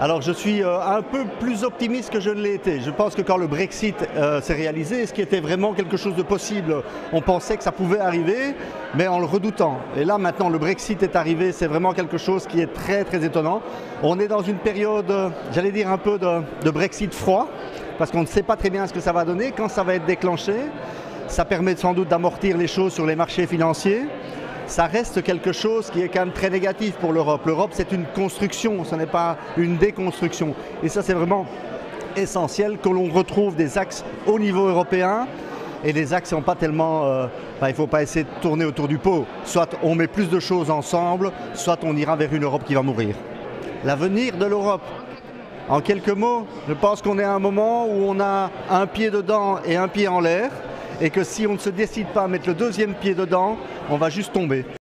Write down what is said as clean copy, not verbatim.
Alors je suis un peu plus optimiste que je ne l'ai été. Je pense que quand le Brexit s'est réalisé, ce qui était vraiment quelque chose de possible, on pensait que ça pouvait arriver, mais en le redoutant. Et là maintenant le Brexit est arrivé, c'est vraiment quelque chose qui est très très étonnant. On est dans une période, j'allais dire un peu de Brexit froid, parce qu'on ne sait pas très bien ce que ça va donner, quand ça va être déclenché. Ça permet sans doute d'amortir les choses sur les marchés financiers. Ça reste quelque chose qui est quand même très négatif pour l'Europe. L'Europe, c'est une construction, ce n'est pas une déconstruction. Et ça, c'est vraiment essentiel que l'on retrouve des axes au niveau européen. Et les axes ne sont pas tellement... il ne faut pas essayer de tourner autour du pot. Soit on met plus de choses ensemble, soit on ira vers une Europe qui va mourir. L'avenir de l'Europe. En quelques mots, je pense qu'on est à un moment où on a un pied dedans et un pied en l'air. Et que si on ne se décide pas à mettre le deuxième pied dedans, on va juste tomber.